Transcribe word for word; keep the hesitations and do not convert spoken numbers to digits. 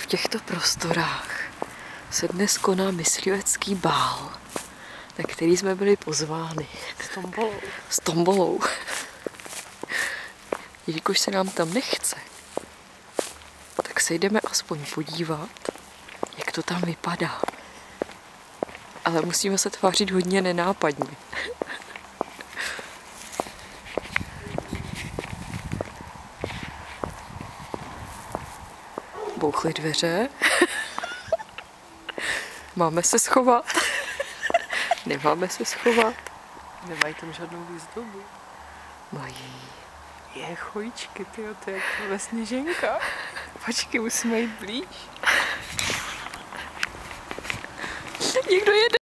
v těchto prostorách se dnes koná myslivecký bál, na který jsme byli pozváni. S tombolou. S tombolou. Jelikož se nám tam nechce, tak se jdeme aspoň podívat, jak to tam vypadá. Ale musíme se tvářit hodně nenápadně. Bouchly dveře. Máme se schovat. Nemáme se schovat. Nemají tam žádnou výzdobu. Mají. Je chojíčky, tyjo, to je jako ve sněženka. Počkej, musíme jít blíž. Někdo jede.